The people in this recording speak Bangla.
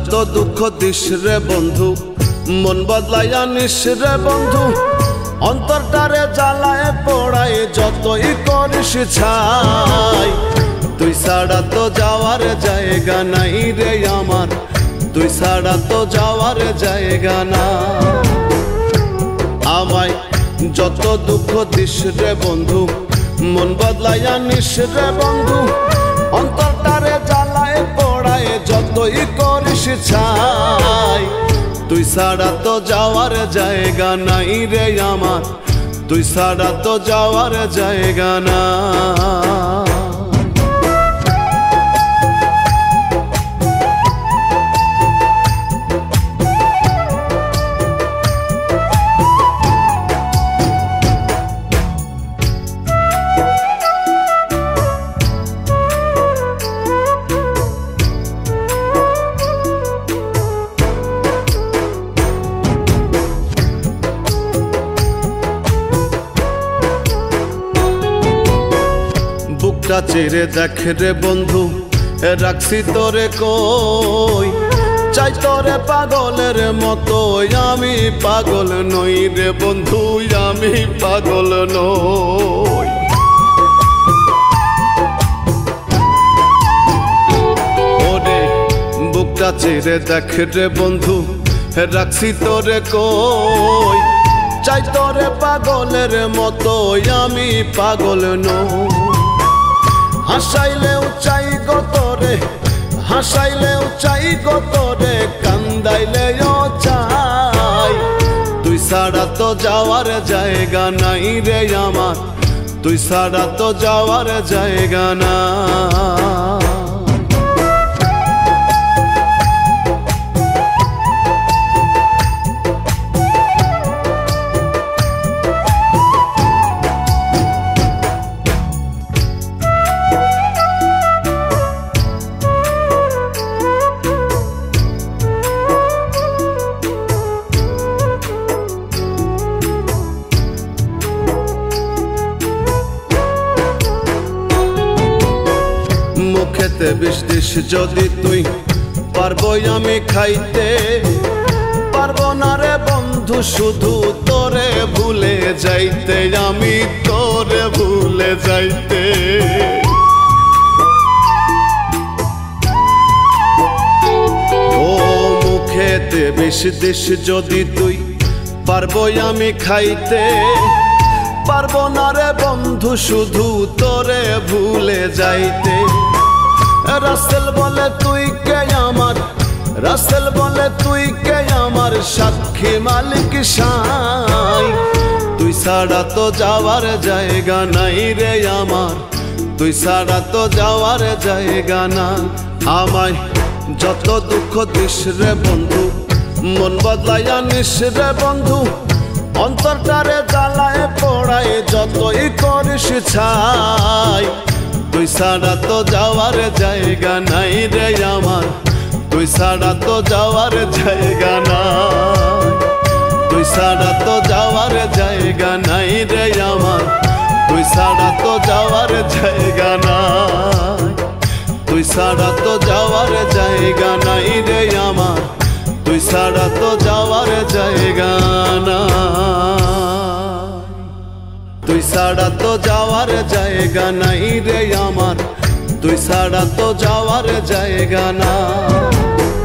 যত দুঃখ দিস রে বন্ধু মন বদলাইয়া নিস রে বন্ধু অন্তরটারে জ্বালায় পোড়ায় যতই করিস ছাই তুই ছাড়া তো যাওয়ার জায়গা নাই রে আমার তুই ছাড়া তো যাওয়ার জায়গা না আমায় যত দুঃখ দিস রে বন্ধু মন বদলাইয়া নিস রে বন্ধু অন্তরটারে জ্বালায় পোড়ায় যতই করিস ছাই তুই ছাড়া তো যাওয়ার জায়গা নাই রে আমার তুই ছাড়া তো যাওয়ার জায়গা না বুকটা চেরে দেখ রে বন্ধু রাখছি তোরে কই চাই তোরে পাগলের মতো আমি পাগল নই রে বন্ধু আমি পাগল নই ওরে বুকটা চেরে দেখ রে বন্ধু রাখছি তোরে কই চাই তোরে পাগলের মতো আমি পাগল নই হাসাইলেও চাই গো তোরে হাসাইলেও চাই গো তোরে কান্দাইলেও চাই তুই ছাড়া তো যাওয়ার জায়গা নাই রে আমার তুই ছাড়া তো যাওয়ার জায়গা না মুখেতে বিষ দিস যদি তুই পারবো আমি খাইতে পারবো না রে বন্ধু শুধু তোরে ভুলে যাইতে আমি তোরে ভুলে যাইতে ও মুখেতে বিষ দিস যদি তুই পারবো আমি খাইতে পারবো না রে বন্ধু শুধু তোরে ভুলে যাইতে রাসেল বলে তুই কে আমার রাসেল বলে তুই কে আমার সাক্ষী মালিক সাই তুই ছাড়া তো যাওয়ার জায়গা নাই রে আমার তুই ছাড়া তো যাওয়ার জায়গা না আমায় যত দুঃখ দিস রে বন্ধু মন বদলাইয়া নিস রে বন্ধু অন্তরটারে জ্বালায় পোড়ায় যতই করিস ছাই তুই ছাড়া তো যাওয়ার জায়গা নাই রে আমার তুই ছাড়া তো যাওয়ার জায়গা নাই তুই ছাড়া তো যাওয়ার জায়গা নাই রে আমার তুই ছাড়া তো যাওয়ার জায়গা নাই তুই ছাড়া তো যাওয়ার জায়গা নাই রে আমার তুই ছাড়া তো যাওয়ার জায়গা না তুই ছাড়া তো যাওয়ার জায়গা নাই রে আমার তুই ছাড়া তো যাওয়ার জায়গা না।